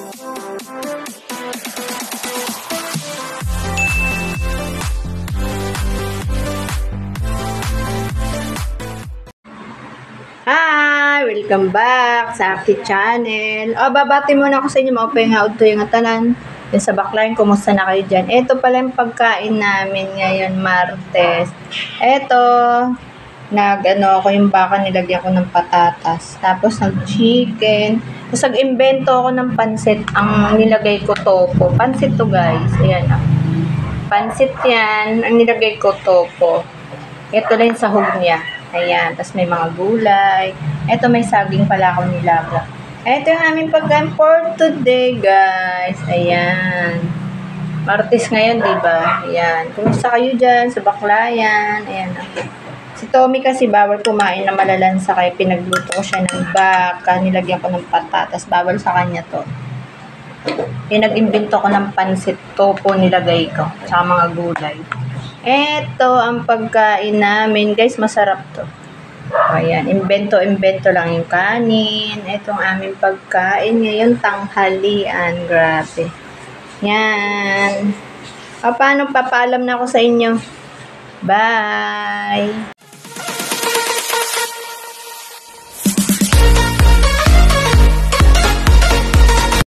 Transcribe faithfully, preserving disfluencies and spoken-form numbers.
Hi! Welcome back sa aking channel. O, babati muna ako sa inyo mga penghaod to yung atanan. Yung sa backline, kumusta na kayo dyan? Ito pala yung pagkain namin ngayon, Martes. Ito, nag, ano, ako yung baka nilagyan ko ng patatas. Tapos, nag-chicken. Tapos, nag-invento ako ng pansit. Ang nilagay ko topo. Pansit to, guys. Ayan, ah. Pansit yan. Ang nilagay ko topo. Ito lang yung sahog niya. Ayan, tapos may mga gulay. Ito may saging pala akong nilaga. Ito yung aming pagkain for today, guys. Ayan. Martes ngayon, diba? Ayan. Kumusta kayo dyan sa baklayan? Ayan. Si Tommy kasi bawal kumain na malalansa kaya pinagluto ko siya ng baka. Nilagyan ko ng patatas. Bawal sa kanya to. Pinag-invento ko ng pansit topo nilagay ko. Sa mga gulay. Ito ang pagkain namin. Guys, masarap to. Ayan, invento-invento lang yung kanin. Ito ang aming pagkain ngayon, tanghalian. Grabe. Yan. O, paano? Papaalam na ako sa inyo. Bye!